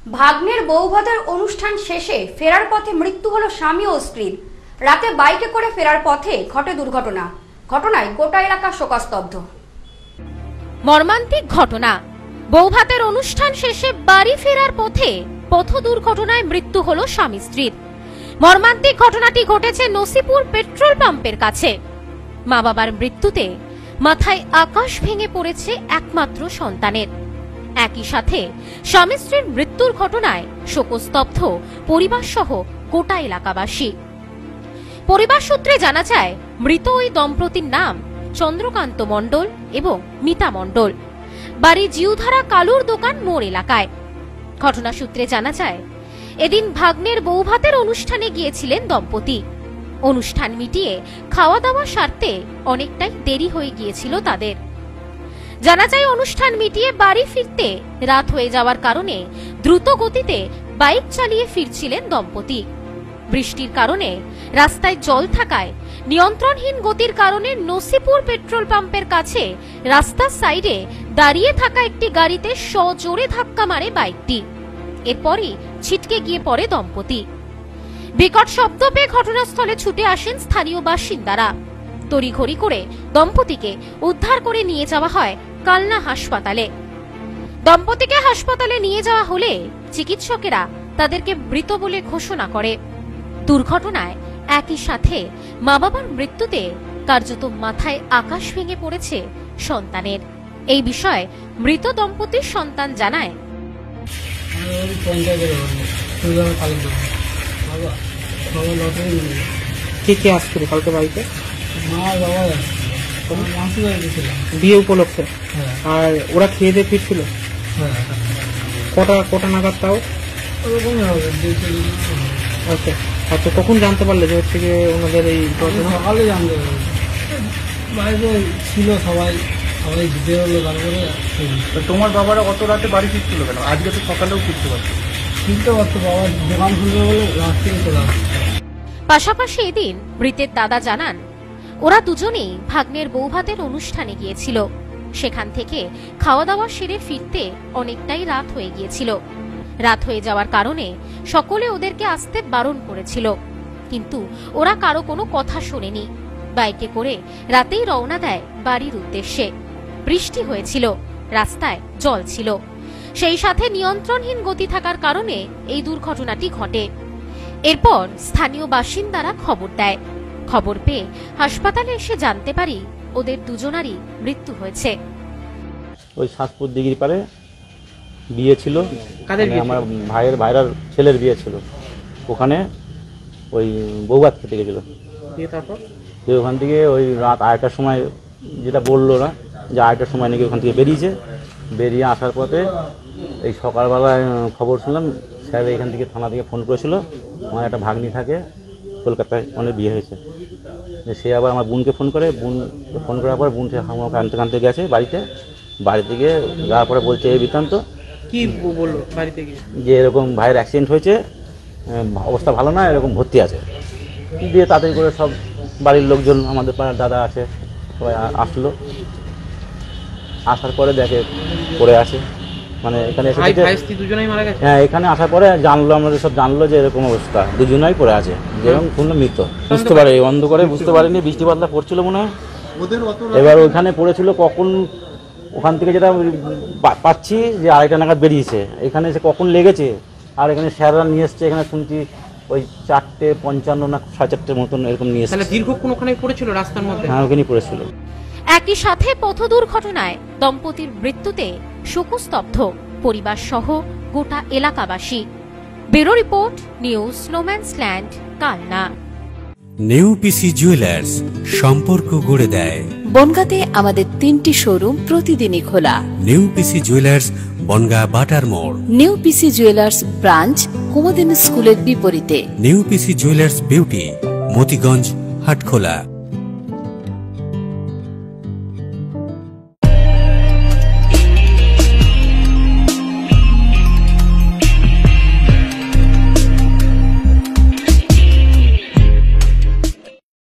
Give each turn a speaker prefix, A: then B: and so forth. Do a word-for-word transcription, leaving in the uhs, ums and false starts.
A: ভাগ্নের বৌভাতের অনুষ্ঠান শেষে ফেরার পথে মৃত্যু হলো স্বামী ও স্ত্রীর। রাতে বাইকে করে ফেরার পথে ঘটে দুর্ঘটনা। ঘটনায় গোটা এলাকা শোকস্তব্ধ।
B: মর্মান্তিক ঘটনা। বৌভাতের অনুষ্ঠান শেষে বাড়ি ফেরার পথে পথ দুর্ঘটনায় মৃত্যু হলো স্বামী স্ত্রীর। মর্মান্তিক ঘটনাটি ঘটেছে নসিপুর পেট্রোল পাম্পের কাছে। মা বাবার মৃত্যুতে মাথায় আকাশ ভেঙে পড়েছে একমাত্র সন্তানের। একই সাথে স্বামী স্ত্রীর মৃত্যুর ঘটনায় শোকস্তব্ধ পরিবার সহ গোটা এলাকাবাসী। পরিবার সূত্রে জানা যায়, মৃত ওই দম্পতির নাম চন্দ্রকান্ত মণ্ডল এবং মিতা মণ্ডল। বাড়ি জিউধারা কালুর দোকান মোড় এলাকায়। ঘটনা সূত্রে জানা যায়, এদিন ভাগ্নের বৌভাতের অনুষ্ঠানে গিয়েছিলেন দম্পতি। অনুষ্ঠান মিটিয়ে খাওয়া দাওয়া সারতে অনেকটাই দেরি হয়ে গিয়েছিল তাদের। জানা যায়, অনুষ্ঠান মিটিয়ে বাড়ি ফিরতে রাত হয়ে যাওয়ার কারণে দ্রুত গতিতে বাইক চালিয়ে ফিরছিলেন দম্পতি। বৃষ্টির কারণে রাস্তায় জল থাকায় নিয়ন্ত্রণহীন গতির কারণে নসিপুর পেট্রোল পাম্পের কাছে রাস্তার সাইডে দাঁড়িয়ে থাকা একটি গাড়িতে সজোরে ধাক্কা মারে বাইকটি। এরপরই ছিটকে গিয়ে পড়ে দম্পতি। বিকট শব্দ পেয়ে ঘটনাস্থলে ছুটে আসেন স্থানীয় বাসিন্দারা। তড়িঘড়ি করে দম্পতিকে উদ্ধার করে নিয়ে যাওয়া হয় কালনা হাসপাতালে। দম্পতিকে হাসপাতালে নিয়ে যাওয়া হলে চিকিৎসকেরা তাদেরকে মৃত বলে ঘোষণা করে। দুর্ঘটনায় একই সাথে মা বাবার মৃত্যুতে কার্যত মাথায় আকাশ ভেঙে পড়েছে সন্তানের। এই বিষয়ে মৃত দম্পতির সন্তান জানায়,
C: কে কে আসছিল কালকে বাড়িতে? বিয়ে উপলক্ষে। আর ওরা খেয়ে দিয়ে ফিরছিল কটা কটা নাগাদ? তাও আচ্ছা আচ্ছা কখন জানতে পারলে যে হচ্ছে গিয়ে ওনাদের এই ঘটনা?
D: সকালে জানতে পারলো, বাড়িতে ছিল সবাই, সবাই দিতে হলো। তারপরে
E: তোমার বাবারা অত রাতে বাড়ি ফিরছিল কেন? আজকে তো সকালেও ফিরতে পারতো।
D: ফিরতে পারতো, বাবার দোকান খুলবে বলে রাত থেকে চলে আসতো।
B: পাশাপাশি এদিন মৃতের দাদা জানান, ওরা দুজনেই ভাগ্নের বৌভাতের অনুষ্ঠানে গিয়েছিল। সেখান থেকে খাওয়া দাওয়া সেরে ফিরতে অনেকটাই রাত হয়ে গিয়েছিল। রাত হয়ে যাওয়ার কারণে সকলে ওদেরকে আসতে বারণ করেছিল, কিন্তু ওরা কারো কোনো কথা শোনেনি। বাইকে করে রাতেই রওনা দেয় বাড়ির উদ্দেশ্যে। বৃষ্টি হয়েছিল, রাস্তায় জল ছিল, সেই সাথে নিয়ন্ত্রণহীন গতি থাকার কারণে এই দুর্ঘটনাটি ঘটে। এরপর স্থানীয় বাসিন্দারা খবর দেয়। খবর পেয়ে হাসপাতালে এসে জানতে পারি ওদের দুজনারই মৃত্যু হয়েছে।
F: ওই শাসপুর দিঘির পারে বিয়ে ছিল, আমার ভাইয়ের ভাইরার ছেলের বিয়ে ছিল। ওখানে ওই বৌভাত খেতে গেছিল। যে ওখান থেকে ওই রাত আড়াইটার সময়, যেটা বললো না, যে আড়াইটার সময় নাকি ওখান থেকে বেরিয়েছে। বেরিয়ে আসার পথে এই সকালবেলায় খবর শুনলাম, স্যার এখান থেকে থানা থেকে ফোন করেছিল, আমার একটা ভাগ্নি থাকে কলকাতায়, অনেক বিয়ে হয়েছে। সে আবার আমার বোনকে ফোন করে, বোন ফোন করার পর বোন আমাকে আনতে আনতে গেছে বাড়িতে। বাড়ি থেকে যাওয়ার পরে বলছে এই বৃত্তান্ত।
C: কি বললো বাড়ি থেকে? যে
F: এরকম ভাইয়ের অ্যাক্সিডেন্ট হয়েছে, অবস্থা ভালো না, এরকম ভর্তি আছে। দিয়ে তাড়াতাড়ি করে সব বাড়ির লোকজন, আমাদের পাড়ার দাদা আছে, সবাই আসলো। আসার পরে দেখে পড়ে আছে, মানে এখানে হ্যাঁ এখানে আসার পরে জানলো, আমাদের সব জানলো যে এরকম অবস্থা, দুজনাই পড়ে আছে। যেরকম শুনলো মৃত, বুঝতে পারে অন্ধকারে বুঝতে পারেনি, বৃষ্টি বাদলা পড়ছিল মনে হয়। এবার ওইখানে পড়েছিল কখন, ওখান থেকে যেটা পাচ্ছি যে আড়াইটা নাগাদ বেরিয়েছে। এখানে সে কখন লেগেছে, আর এখানে স্যাররা নিয়ে এসছে, এখানে শুনছি ওই চারটে পঞ্চান্ন না সাড়ে চারটের মতন এরকম নিয়ে এসছে।
C: দীর্ঘক্ষণ ওখানে পড়েছিল রাস্তার মধ্যে?
F: হ্যাঁ ওখানেই পড়েছিল।
B: একই সাথে পথ দুর্ঘটনায় দম্পতির মৃত্যুতে শোকস্তব্ধ পরিবার সহ গোটা এলাকাবাসী। ব্যুরো রিপোর্ট, নিউজ স্নোম্যান্সল্যান্ড, কালনা।
G: নেউপিসি জুয়েলার্স, সম্পর্ক গড়ে দেয়।
H: বনগাঁতে আমাদের তিনটি শোরুম প্রতিদিনই খোলা।
G: নেউপিসি জুয়েলার্স, বনগাঁ বাটার মোড়।
H: নেউপিসি জুয়েলার্স ব্রাঞ্চ কুমুদিনী স্কুলের বিপরীতে।
G: Neupisi jewellers beauty, Motiganj, Hatkhola.